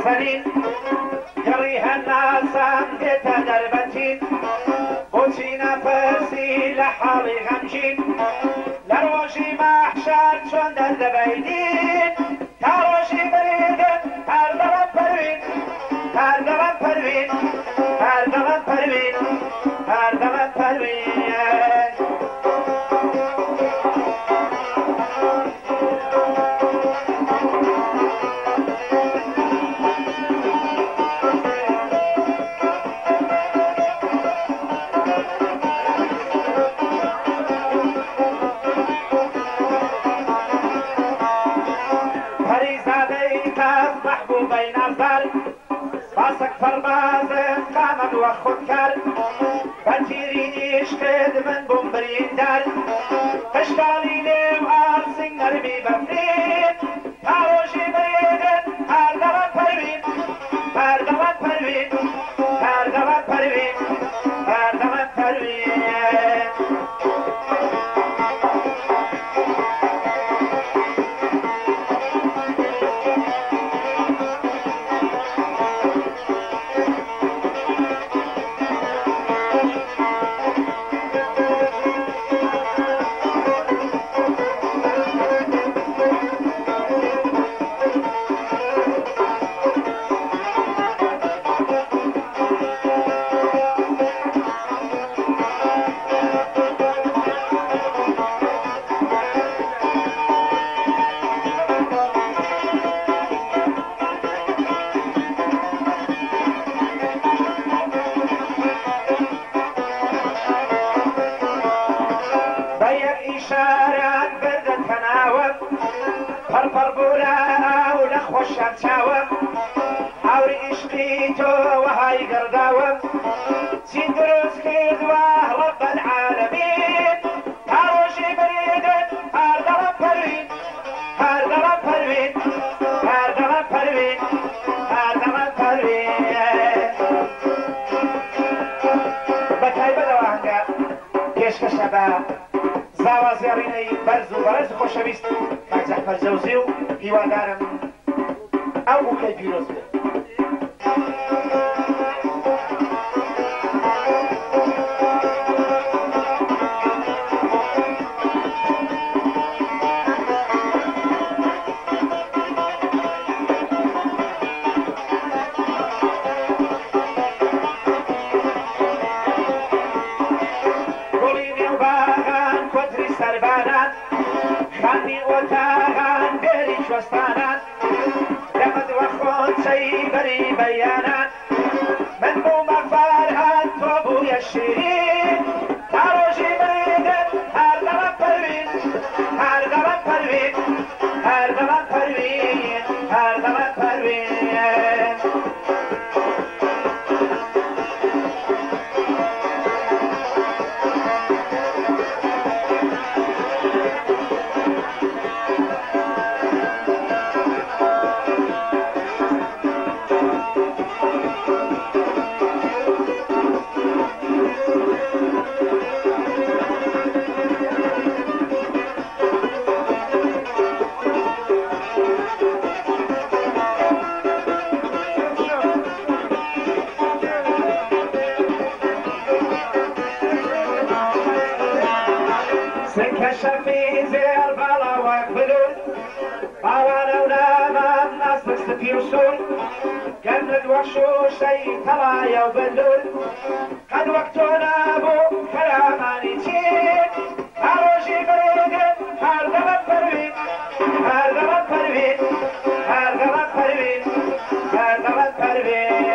نازنین گڕی هەناسان دێتە دەربەتین بۆچی نەفەرسی لە حاڵی غەمگین لە ڕۆژی مەحشەر چۆن دەردەبەینین تا ڕۆژی بریدن هەر دەڵم پەروین هەر دەڵم پەروین هەر دەڵم پەروین هەر دەڵم پەروین باسك فرمازم قامت وخد كر بتيريني اشتد من بومبرين دار تشتالي لي وارسين نرمي بفرين هاروشي بريدن هار دلان پروين هار دلان پروين هار دلان پروين هار دلان پروين شارات بردت كناوم فرفر بولا ولخوش شرشاوم حوري عشقيتو وهاي قرداوم سين دروس كيدواه رب العالمين هاروشي بريدن هار دلم پروين هار دلم پروين هار دلم پروين هار دلم پروين بتاي بدوانگا كيشك شباب زاوازێڕینەی بەرز و بەڕێز خۆشەویست کاک جەعفەر جەوزی و هیوادارم ئەو بووکەی پیرۆز بێت. خاني وتاغان ديري شوستانان لمد وخون سيبري بيانان من بو مفارهات وابو يشيرين تاروشي بريدن هار دلم پروين هار دلم پروين هار دلم پروين هار دلم پروين شفي زير بلا وقبلون باوانا وناما الناس مستفي وصول كمد وشو شي طلايا وبلون قد وقتنا بو كلاماني تين هاروشي بريدن هار دلم پروين هار دلم پروين هار دلم پروين هار دلم پروين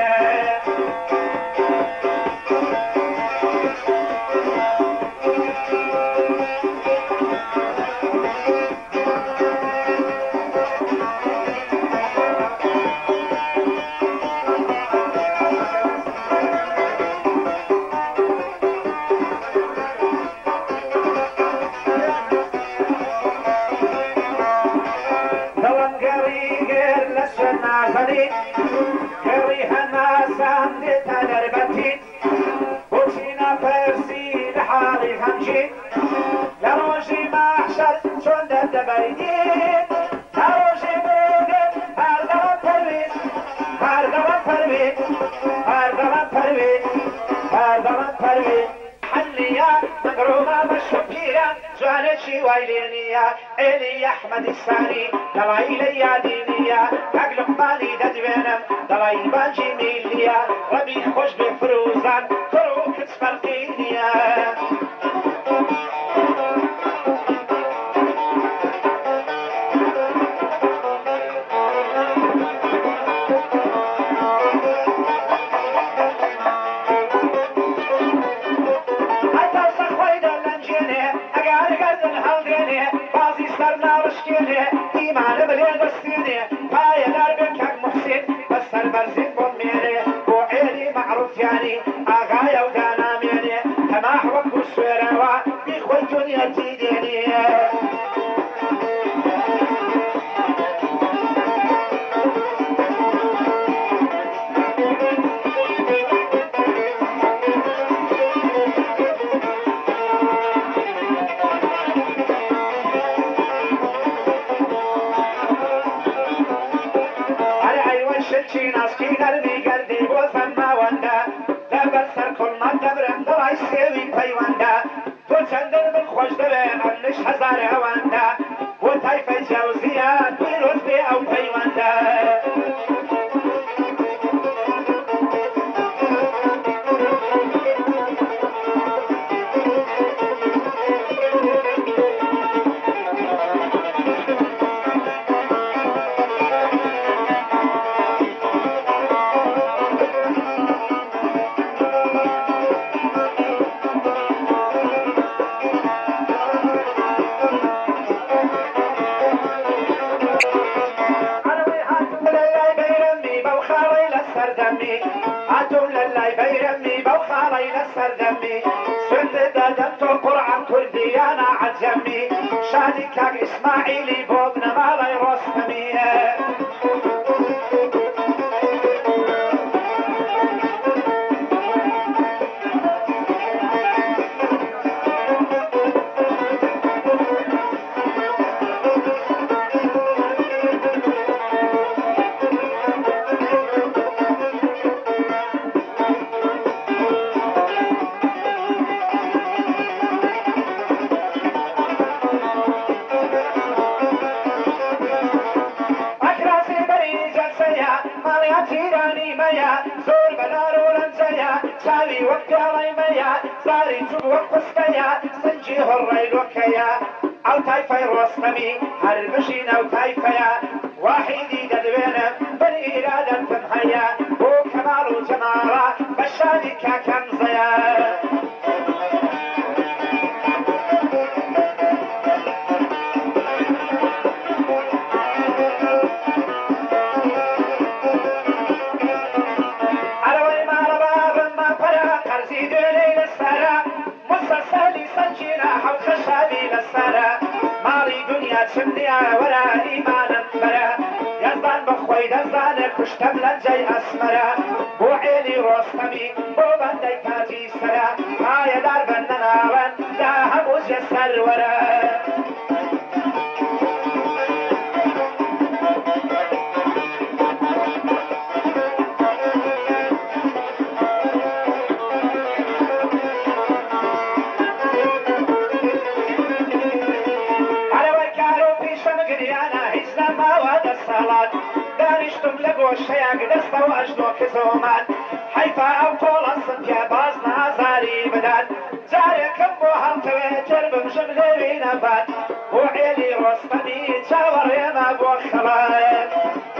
دوایلێنیە ئێلی ئەحمەد ئیسانی دەڵای لە یادینیە کاک لوقمانی دەدوێنم دەڵای بانجی میلیە ڕەبی خۆش بێ فروزان کوڕ و کچ فەرقی نییە إيمان بلي بسيني هاي دار بكك محسن بس البرزين بوميني وعيلي معروف يعني آغايا ودانا ميني هماح وكو سويروا بيخوي دنيا تيديني ناسکی نرمی گردی بوزن ماونده لبر سر کل من دبرم دلای سیوی پیونده تو چندن من خوش دبه انش هزار هونده و تایف جوزیان بیروز بی او پیونده هاتم للاي بيرمي بوخالي لسر دمي سند دادمتو قرعن كرديانا عجمي شادي كاك اسماعيلي بوبنا مالي رستمي زور بنارو لنزيا ساري وقالي ميا ساري جب وقسكيا سنجي هالريل وكيا او تايفاي روستمي هربشين او تايفايا واحدي ددوينم بني إرادة تنهيا هو كمال وجمارة بشادي كاكنزيا سنيا ولا إيمانا برا يزدان بخوي دزدان كشتم لنجي أسمرا بو عيلي روستمي بو بندي كاتي سرا هاي دار بننا ون دا هموز يسر ورا دانشتم لقوشيك دستا واجدوك زومان حيفا او قولا صنتيا بازنا زاري بدان زاريكم بوهم تويتر بمجملي نبات وعيلي رستمي تاور يما بوخلان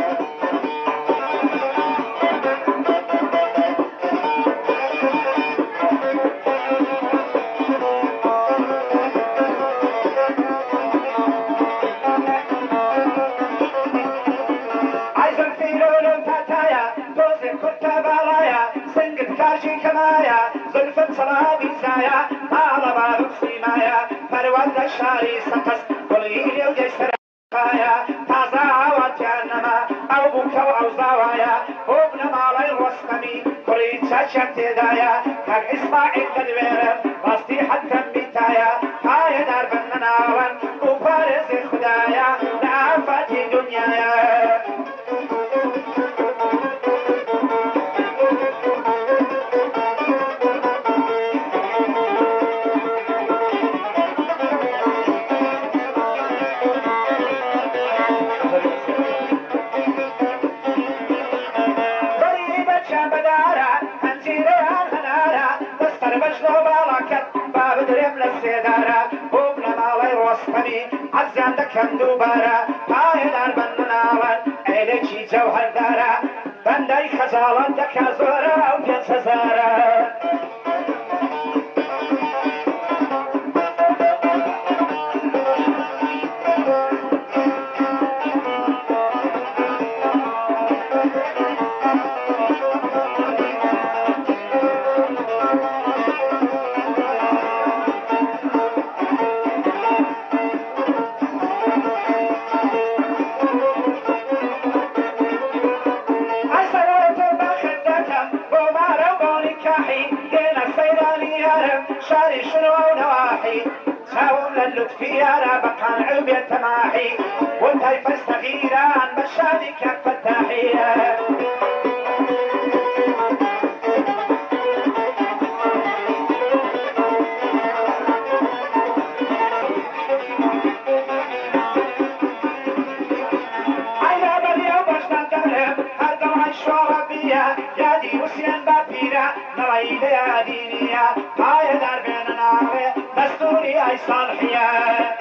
زلفت صلابي زايا على باب صيمايا فرود الشاري سقس والغيلي وجيسر خايا تازا عوات يانما او بوكو او زاوايا وابن مالي الرسمي قريت شاشت دايا كاك اسماعيل دلويرم راستي حتى بيتايا هاي دار بنناون وفارز خدايا لعفتي دنيايا بجنو باڵاکەت با بدرێم لە سێدارە بۆم لە ماڵی ڕۆستەمی عەزیان دەکەم دووبارە پایەدار بن مناڵەن عێلێکی جەوهەردارە بەندەی خەجاڵەت دەکا زۆرە ئەو 5,000 شاري شنو نواحي ساوم للطفيارة بقان عوبية تماحي وانتهي فاستغيران بشادي كف التحية عينا باليوم بشنا دلم هردو عن شوربية يادي وسيان بابيرة نريد يا دينية هاي دار بين ناري دستوري اي صالحية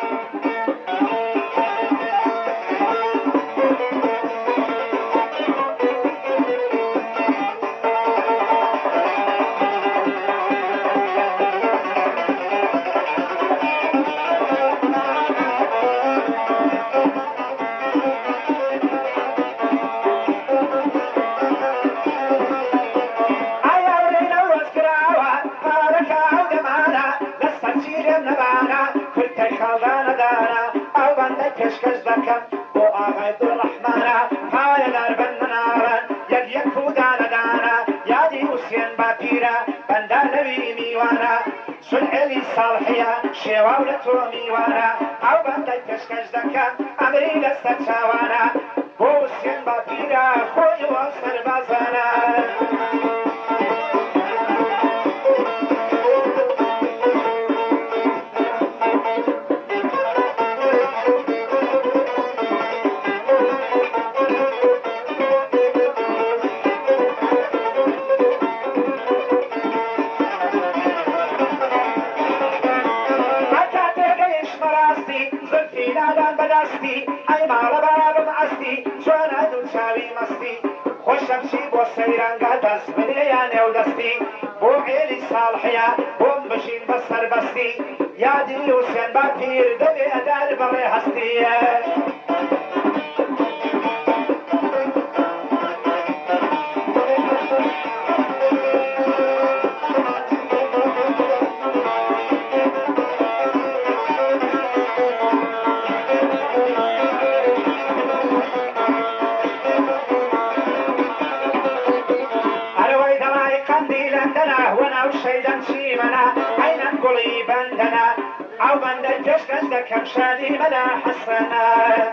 كشكش دكم بو آغاي الرحمن هاي الاربن نارا يك دانا دانا يادي وسين بابيرا بندا نبي ميوانا سلعلي صالحية شواولتو ميوانا او بندا كشكش دكم امري دستا شاوانا بو وسين بابيرا خوي وصر بازانا اي مالا بابم عستی چون ادون شاوی مستی خوشم شی بو سیرانگا دست بده یا نو دستی بو عیلی صالحیا بوم بشین بسر بستی یادی حسین با پیر دلی ادار بره هستی شيدا شيمنا عينا قلي بندنا او بند الجشكش دكم شادي ملا حسنا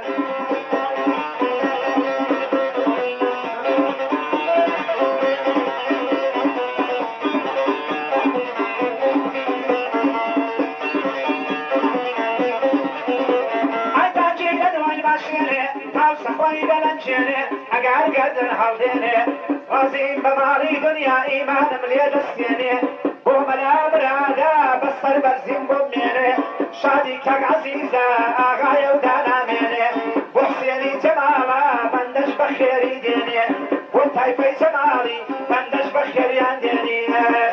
عيدا جيدا وين ماشيني تاو سخوي دلنجيني اقار قدر هالديني غازين بمالي دنيا ايمان مليا دستيني بو ملا برادا بسر برزين بميني شادي كاك عزيزة آغايا ودانا ميني بو حسيني جمالا بندش بخيري ديني بو تايفي جمالي بندش بخيري عن ديني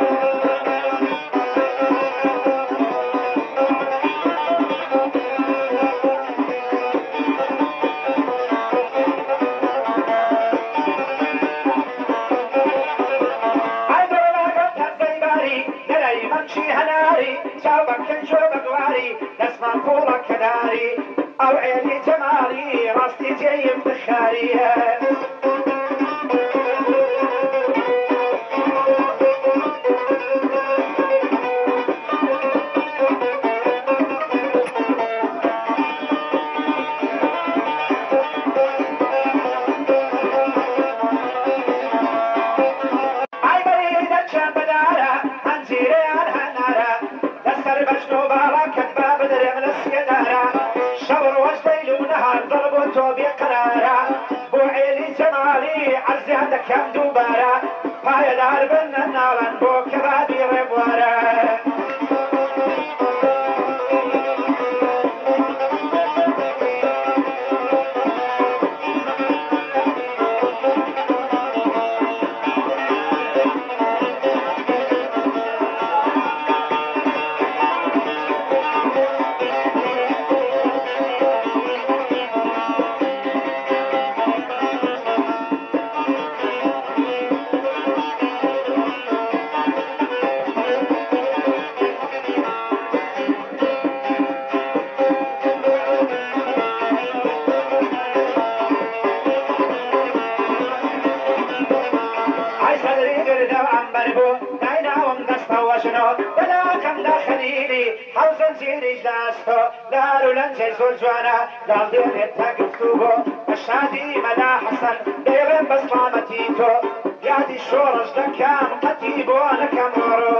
دسمان فولا كداري او عيني جمالي راستي جاي بفخاري اي بريد الجنب دارا هنزيري عنها نارا دستر بجنو بالا كتبا بدرم لسيدارا شور وجدي لونها ضرب توبي قرارا بو عيلي جمالي عرزي عندك كم دوبارا بايا دار بنا نالن بو كبابي ربوارا بو نايناوم دستا وجنو بلاكم دا خليلي حوزن زيري جلاستو دارو لنجي زول جوانا قال دير التاقفتو بو الشادي ملا حسن ديرن بسلامتيتو يادي شورج دكام قتيبو لكم ورو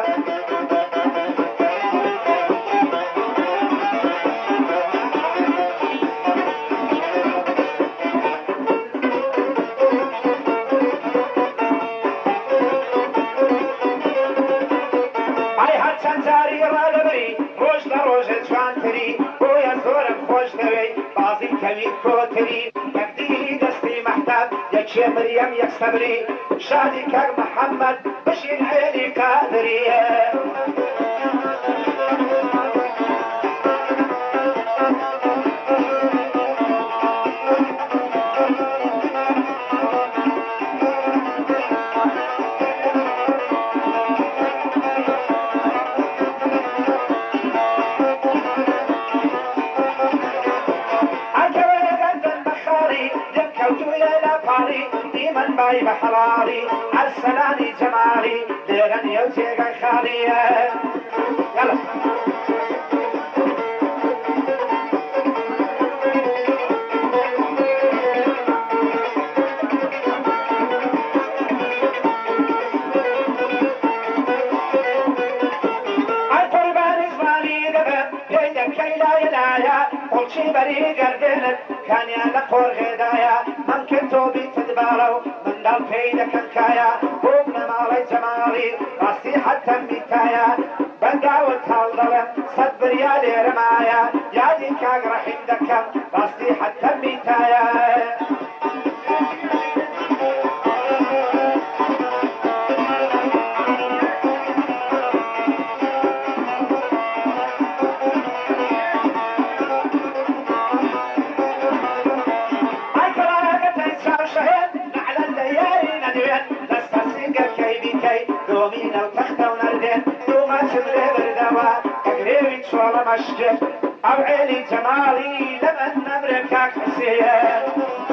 يا مريم يا صبري شادي كان محمد بشير عيني قادري بحراري عالسلاني جمالي لغني وجيغا خالية يلا عالقربان زماني دبن يدك كيلا يلايا قلشي بري قردنت كان يالا قور غدايا ممكن توبي تدبارو دل پیدا کنکایا خوب نمالی جمالی راستی حتی میتایا بنداوت حال دلم صد بریالی رمایا یادی کاگ رحیم دکم راستی حتی میتایا مشجر أو عيني جمالي لمن نمركك حسين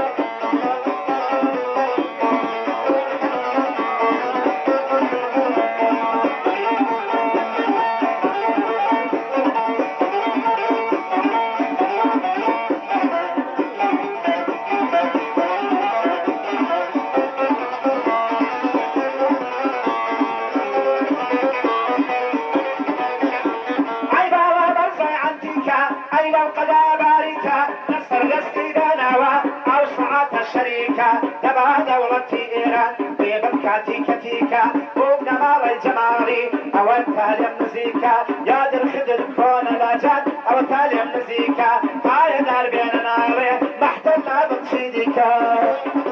تبع دولتي إيران بيبكاتي كتيكا وابن مال الجمالي أو تالي المزيكا يا در خدر كون لاجات أو تالي المزيكا هاي دار بيننا عليه محتلنا بتصيديكا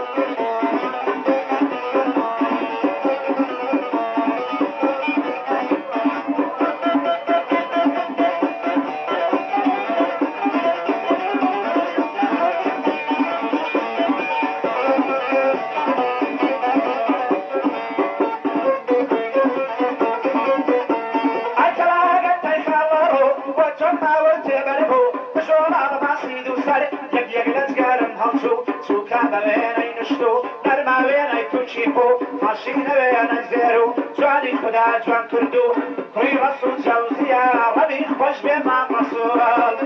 ماشينا وين الزيرو جواني خدا جوان كردو كري رسول جوزيا ربي خوش بما رسول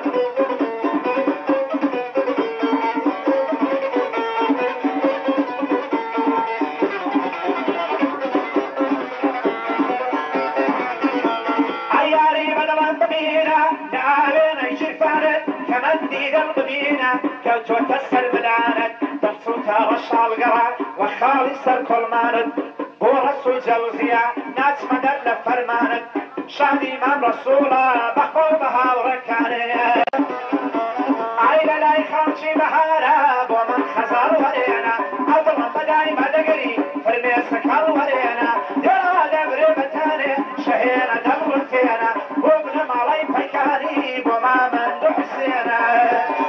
عياري بدلان بمينا نعاوين يشفانت كمان ديد القبينة كوتو تسر بلانت تبسوتا رشا القرار وخالص الكل مانت هو رسول جوزيا ناس مدر فرمانت شادي من رسوله بخوبها وركانه عيلة لا يخامشي بحارة ومن خزر ورينا أضرم بداي مدقري فرمي سكر ورينا يا دبر بتاني شهينا دبر فينا وابن مالي بيكاني وما من دحسينا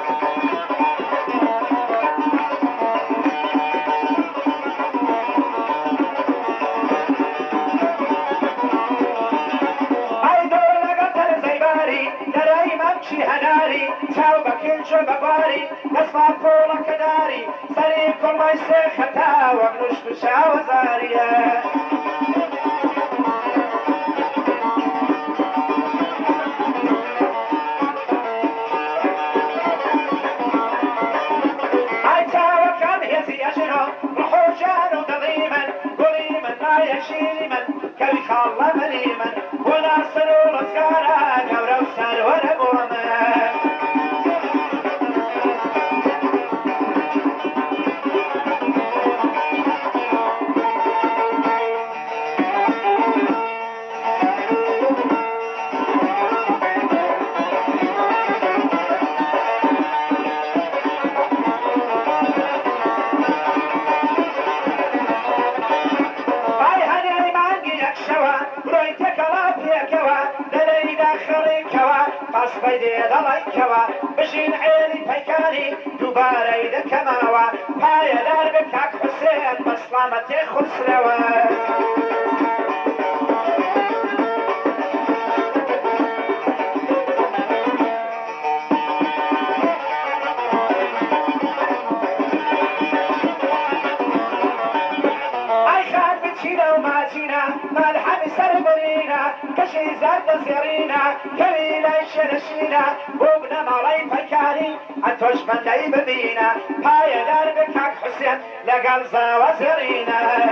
هناري توبك الجب باري نسمع فولك داري سريع كل ما يسيخ خطا ومنش بشاوزاري كوي خالله مريما وناصر ورزقارا قورا وسرور بوما بيدي ضليكوا بشين عيني بيكاني دوباره دكماوا هاي دربك حق حسين بسلامتي خسروا ملحم سربرينا كشي زاد زيرينا كبيلة شرشينا وابن مالي فكاري عطوش بندي ببينا هاي دربك حق حسين لقل زوازرينا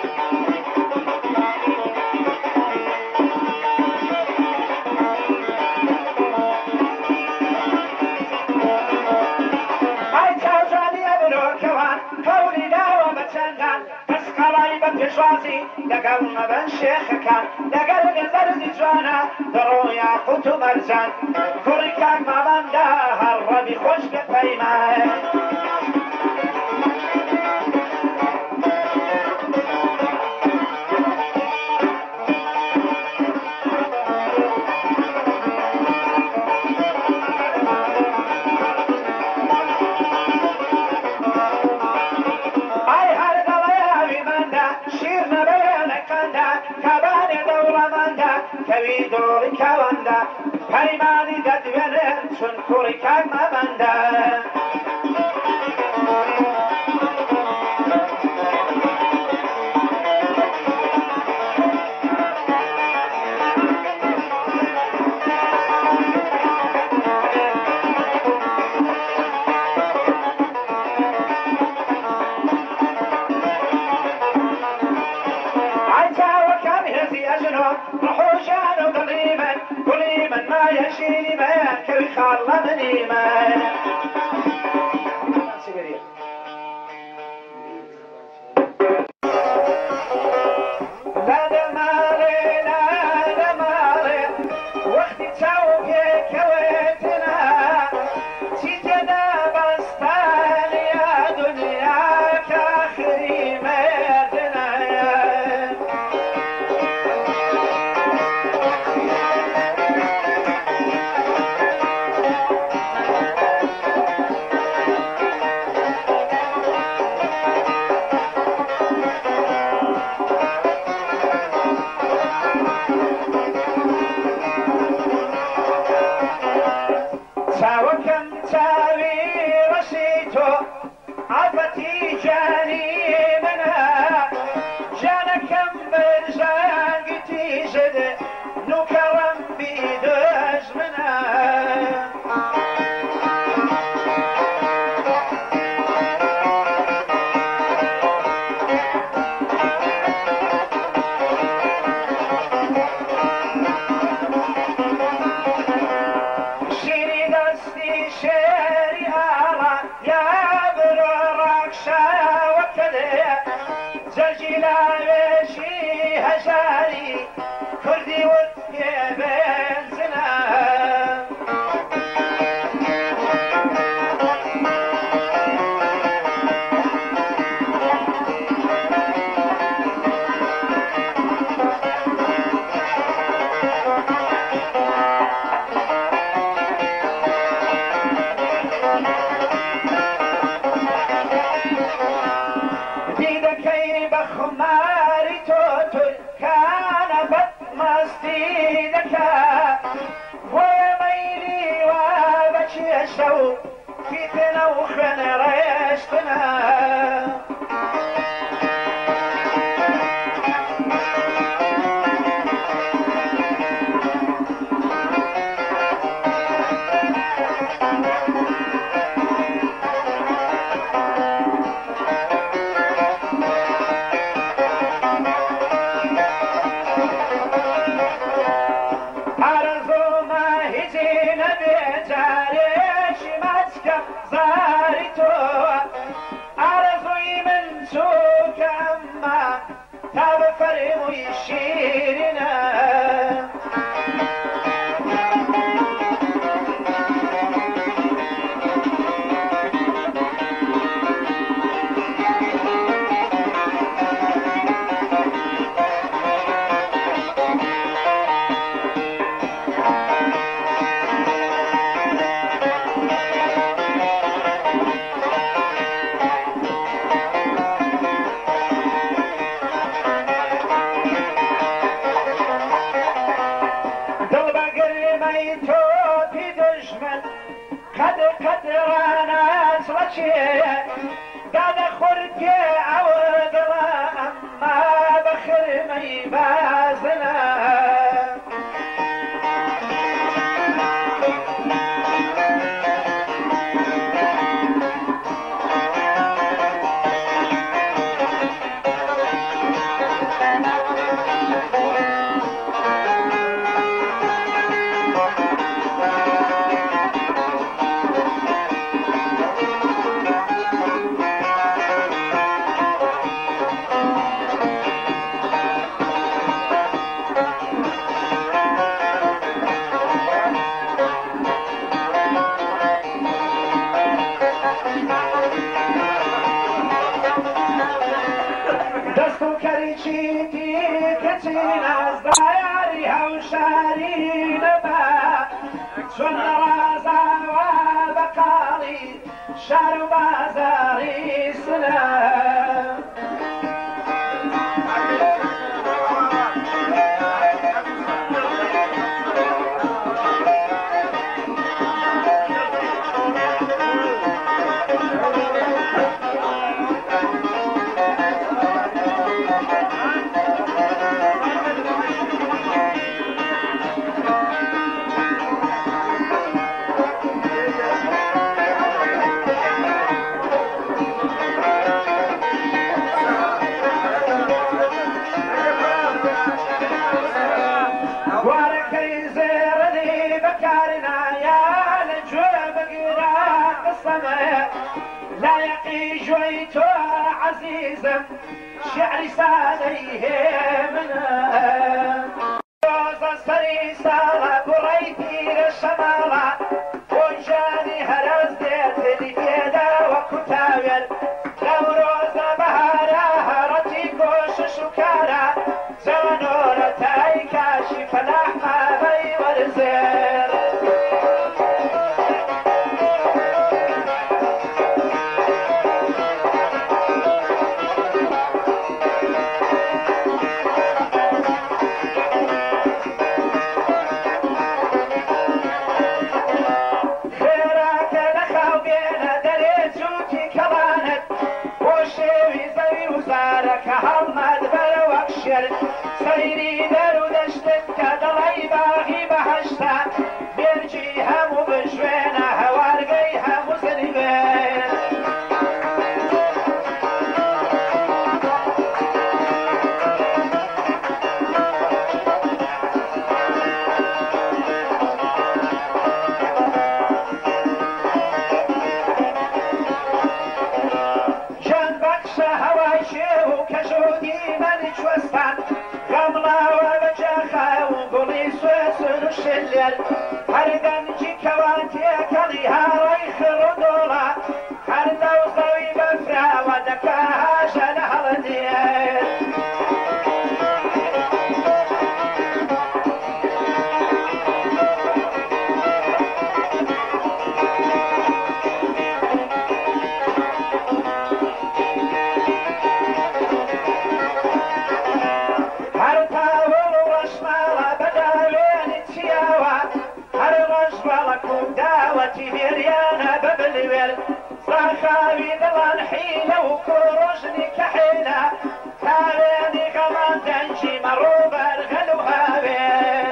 هاي تاوزاني ابنو كوان كوني داوة بتنان بشوازي لقل مبن شيخ كان لقل نزر جوانا درو ياقوت مرجان فركاك مبن دا هربي خوش بپيمان كوي دوري كواندا پیمانی دد ونن چون کوری کگ مبنده ما يشيني ما كوي خالله مني ما لا دماري لا دماري وقت توبي كويتنا تيتنا بستان يا دنيا كاخري ميتنا عفتي جاني منها جانكم برجاقتي جد نكرم بيدج منها شيري دستي شيري آلا يا زلجلاوشي هجاري كردي ورقي بنزنا خماري توتل كان بطمستي دكا ويميلي وابكي الشوق في تنوخن ريشتنا ويشيرنا قدرانا سوچه دادا خورد عود اما بخر می بازنا دستو کریچیتی کچین از دایاری هوشاری نبا چون رازا و بقالی شار و بازاری سلام لا يقي جويتو عزيزا شعري ساليه منا روزا سري سالا بريتي للشمالة وجاني هرز ديت لفيدا وكتاوير لو روزا بهارا هرتي كوش شكارا زنورة تاي كاشف الأحمى بي والزير سيري درو دشتك كدلي باغي بحشتا بيرجي همو بجوينا هوارقي همو سنبين جان بخش هواي شيو كجودي من جوستان غملا وبجاخا وقولي سوسن الشلل هردن جي كوانتي كلي هاي خردولا هردا وزوي بفرا ودكاها جنها لدير تبيريانا ببلوير صاخاوي دلان حيلة وكروجني كحيلة تابيني كمان تنجي مروبر غلو هابير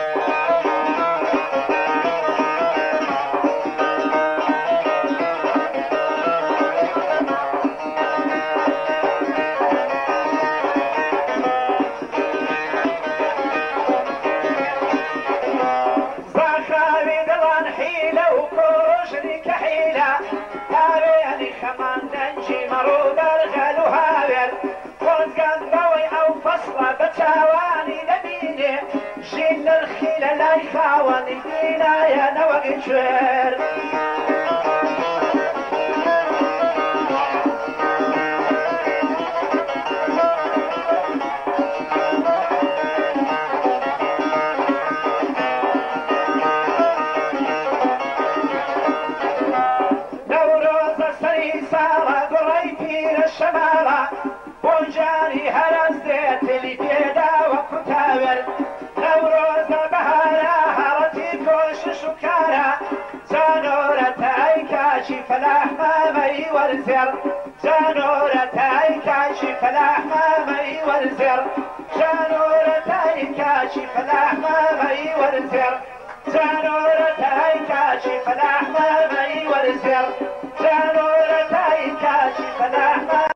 صاخاوي دلان حيلة وكروجني كحيلة تابيني كمان تنجي مروبر غلو هابير خلص قنبوي أو فصلة بتاواني نبيني جيل الخيلة لا يخاوني دينا يا نوى شوير الشمالة بونجاني هرزت اللي بيدا وكتاور نوروز بهارا هرتي كوش شكارا زانورة ايكاشي فلاح مامي والزر زانورة ايكاشي فلاح مامي والزر زانورة ايكاشي فلاح مامي والزر زانورة ايكاشي فلاح مامي والزر زانورة ايكاشي فلاح مامي